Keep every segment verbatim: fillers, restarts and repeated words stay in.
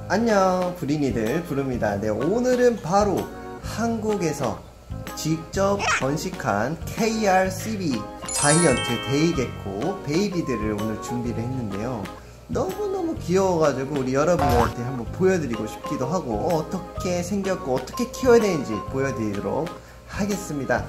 안녕, 부린이들 부릅니다. 네, 오늘은 바로 한국에서 직접 번식한 케이알씨비 자이언트 데이게코 베이비들을 오늘 준비를 했는데요. 너무너무 귀여워가지고 우리 여러분들한테 한번 보여드리고 싶기도 하고 어떻게 생겼고 어떻게 키워야 되는지 보여드리도록 하겠습니다.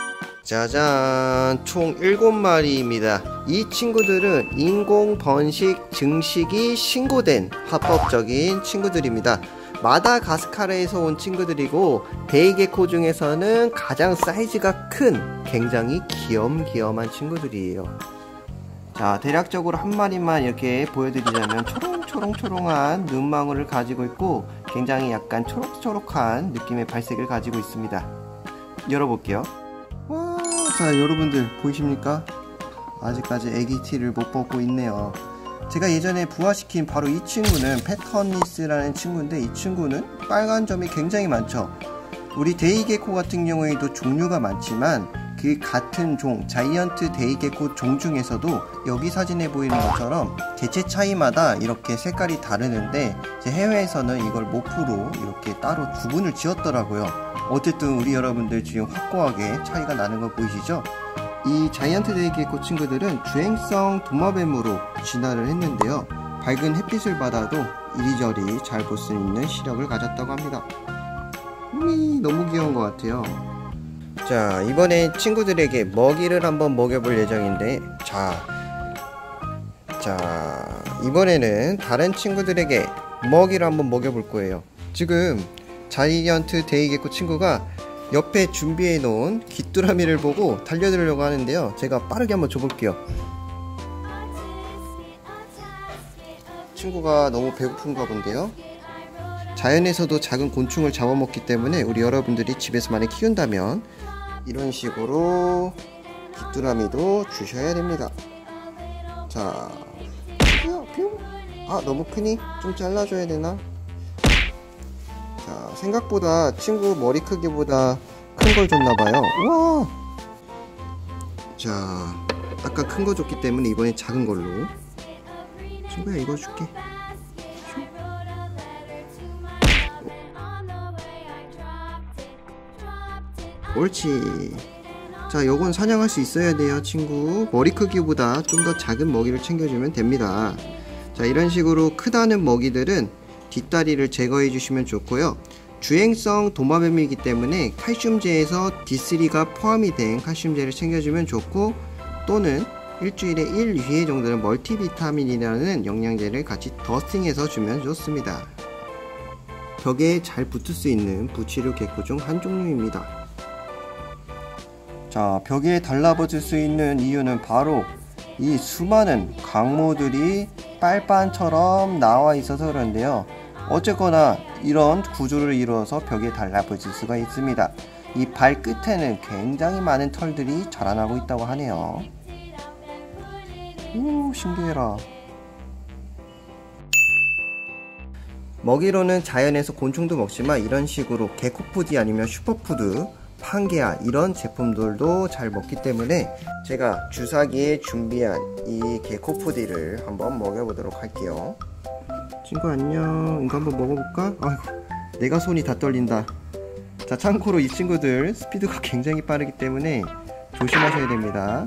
짜잔, 총 일곱 마리입니다. 이 친구들은 인공 번식 증식이 신고된 합법적인 친구들입니다. 마다가스카르에서 온 친구들이고 데이게코 중에서는 가장 사이즈가 큰 굉장히 귀염귀염한 친구들이에요. 자, 대략적으로 한 마리만 이렇게 보여드리자면 초롱초롱초롱한 눈망울을 가지고 있고 굉장히 약간 초록초록한 느낌의 발색을 가지고 있습니다. 열어볼게요. 와, 자, 여러분들 보이십니까? 아직까지 애기티를 못 벗고 있네요. 제가 예전에 부화시킨 바로 이 친구는 패턴리스라는 친구인데 이 친구는 빨간 점이 굉장히 많죠. 우리 데이게코 같은 경우에도 종류가 많지만 그 같은 종, 자이언트 데이게코 종 중에서도 여기 사진에 보이는 것처럼 개체 차이마다 이렇게 색깔이 다르는데 제 해외에서는 이걸 모프로 이렇게 따로 구분을 지었더라고요. 어쨌든 우리 여러분들 지금 확고하게 차이가 나는 거 보이시죠? 이 자이언트 데이게코 친구들은 주행성 도마뱀으로 진화를 했는데요. 밝은 햇빛을 받아도 이리저리 잘 볼 수 있는 시력을 가졌다고 합니다. 우이, 너무 귀여운 것 같아요. 자, 이번에 친구들에게 먹이를 한번 먹여볼 예정인데 자, 자 이번에는 다른 친구들에게 먹이를 한번 먹여볼 거예요. 지금 자이언트 데이게코 친구가 옆에 준비해 놓은 귀뚜라미를 보고 달려들려고 하는데요. 제가 빠르게 한번 줘볼게요. 친구가 너무 배고픈가 본데요. 자연에서도 작은 곤충을 잡아먹기 때문에 우리 여러분들이 집에서 많이 키운다면 이런 식으로 귀뚜라미도 주셔야 됩니다. 자, 아, 너무 크니? 좀 잘라줘야 되나? 자, 생각보다 친구 머리 크기보다 큰 걸 줬나봐요. 우와! 자, 아까 큰 거 줬기 때문에 이번엔 작은 걸로. 친구야, 이거 줄게. 옳지. 자, 요건 사냥할 수 있어야 돼요, 친구. 머리 크기보다 좀 더 작은 먹이를 챙겨주면 됩니다. 자, 이런 식으로 크다는 먹이들은 뒷다리를 제거해 주시면 좋고요. 주행성 도마뱀이기 때문에 칼슘제에서 디 쓰리가 포함이 된 칼슘제를 챙겨주면 좋고, 또는 일주일에 일, 이 회 정도는 멀티비타민이라는 영양제를 같이 더스팅해서 주면 좋습니다. 벽에 잘 붙을 수 있는 부치류 게코 중 한 종류입니다. 자, 벽에 달라붙을 수 있는 이유는 바로 이 수많은 강모들이 빨판처럼 나와 있어서 그런데요. 어쨌거나 이런 구조를 이루어서 벽에 달라붙을 수가 있습니다. 이 발끝에는 굉장히 많은 털들이 자라나고 있다고 하네요. 오, 신기해라. 먹이로는 자연에서 곤충도 먹지만 이런 식으로 게코푸드 아니면 슈퍼푸드, 판게아 이런 제품들도 잘 먹기 때문에 제가 주사기에 준비한 이 게코푸드를 한번 먹여보도록 할게요. 친구 안녕. 이거 한번 먹어볼까? 아이고, 내가 손이 다 떨린다. 자, 참고로 이 친구들 스피드가 굉장히 빠르기 때문에 조심하셔야 됩니다.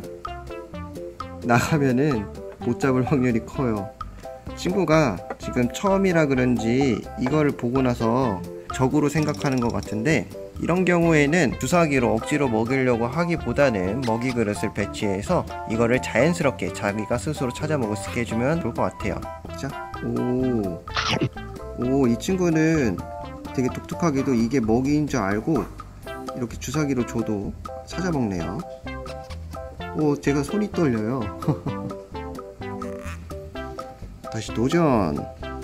나가면은 못 잡을 확률이 커요. 친구가 지금 처음이라 그런지 이거를 보고 나서 적으로 생각하는 것 같은데, 이런 경우에는 주사기로 억지로 먹이려고 하기보다는 먹이 그릇을 배치해서 이거를 자연스럽게 자기가 스스로 찾아 먹을 수 있게 해주면 좋을 것 같아요. 자, 오, 오, 이 친구는 되게 독특하게도 이게 먹이인 줄 알고 이렇게 주사기로 줘도 찾아 먹네요. 오, 제가 손이 떨려요. 다시 도전.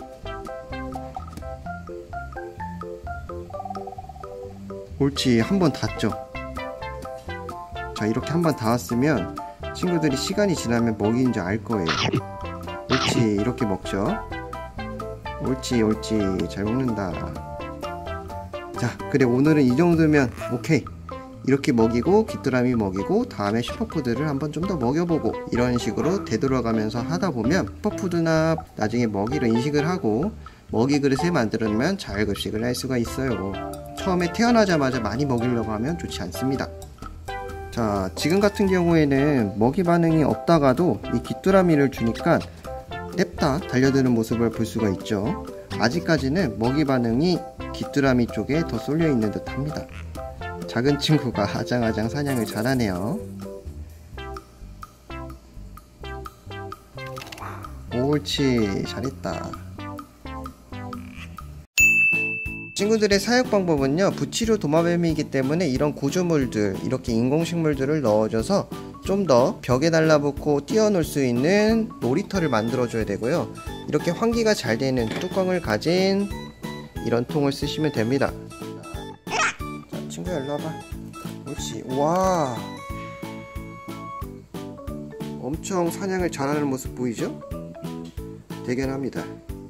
옳지, 한 번 닿죠. 자, 이렇게 한 번 닿았으면 친구들이 시간이 지나면 먹이인 줄 알 거예요. 옳지, 이렇게 먹죠. 옳지, 옳지, 잘 먹는다. 자, 그래, 오늘은 이 정도면 오케이. 이렇게 먹이고 귀뚜라미 먹이고 다음에 슈퍼푸드를 한번 좀 더 먹여보고 이런 식으로 되돌아가면서 하다 보면 슈퍼푸드나 나중에 먹이를 인식을 하고 먹이 그릇을 만들어놓으면 잘 급식을 할 수가 있어요. 처음에 태어나자마자 많이 먹이려고 하면 좋지 않습니다. 자, 지금 같은 경우에는 먹이 반응이 없다가도 이 귀뚜라미를 주니까 냅다 달려드는 모습을 볼 수가 있죠. 아직까지는 먹이 반응이 귀뚜라미 쪽에 더 쏠려 있는 듯 합니다. 작은 친구가 아장아장 사냥을 잘하네요. 옳지, 잘했다. 친구들의 사육 방법은요, 부치료 도마뱀이기 때문에 이런 구조물들, 이렇게 인공식물들을 넣어줘서 좀 더 벽에 달라붙고 뛰어놀 수 있는 놀이터를 만들어 줘야 되고요. 이렇게 환기가 잘 되는 뚜껑을 가진 이런 통을 쓰시면 됩니다. 자, 친구야, 일로 와봐. 옳지. 와, 엄청 사냥을 잘하는 모습 보이죠? 대견합니다.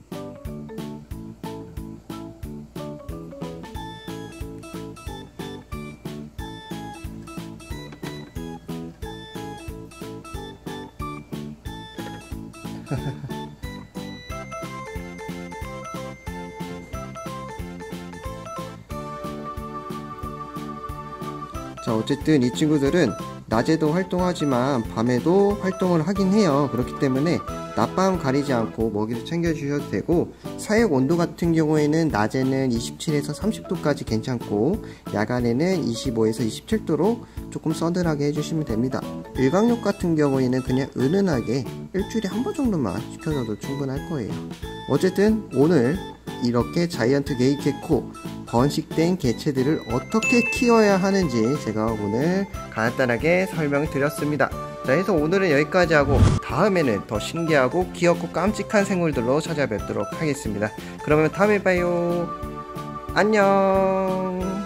자, 어쨌든 이 친구들은 낮에도 활동하지만 밤에도 활동을 하긴 해요. 그렇기 때문에 낮밤 가리지 않고 먹이를 챙겨 주셔도 되고, 사육 온도 같은 경우에는 낮에는 이십칠에서 삼십 도까지 괜찮고 야간에는 이십오에서 이십칠 도로 조금 서늘하게 해주시면 됩니다. 일광욕 같은 경우에는 그냥 은은하게 일주일에 한 번 정도만 시켜줘도 충분할 거예요. 어쨌든 오늘 이렇게 자이언트 게이게코 번식된 개체들을 어떻게 키워야 하는지 제가 오늘 간단하게 설명드렸습니다. 자, 해서 오늘은 여기까지 하고 다음에는 더 신기하고 귀엽고 깜찍한 생물들로 찾아뵙도록 하겠습니다. 그러면 다음에 봐요. 안녕.